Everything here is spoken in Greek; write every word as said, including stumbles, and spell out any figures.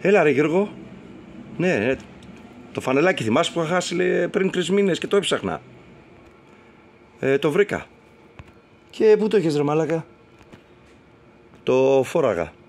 Έλα ρε Γιώργο. Ναι, ναι. Το φανελάκι θυμάσαι που είχα χάσει λέει, πριν τρεις μήνες και το έψαχνα. Ε, το βρήκα. Και πού το έχεις ρε μάλακα? Το φόραγα.